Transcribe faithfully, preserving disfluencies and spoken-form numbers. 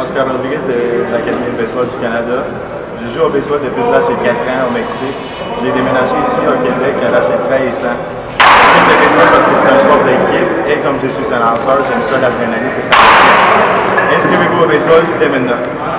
Oscar Rodriguez de l'Académie de baseball du Canada. Je joue au baseball depuis l'âge de quatre ans au Mexique. J'ai déménagé ici au Québec à l'âge de treize ans. J'aime le baseball parce que c'est un sport d'équipe et comme je suis un lanceur, j'aime ça l'adrénaline que ça fait. Inscrivez-vous au baseball dès maintenant.